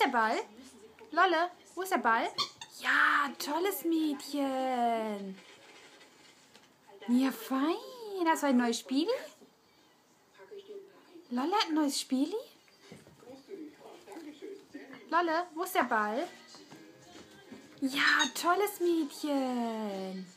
der Ball? Lolle, wo ist der Ball? Ja, tolles Mädchen. Ja, fein. Hast du ein neues Spiel? Lolle hat ein neues Spiel? Lolle, wo ist der Ball? Ja, tolles Mädchen.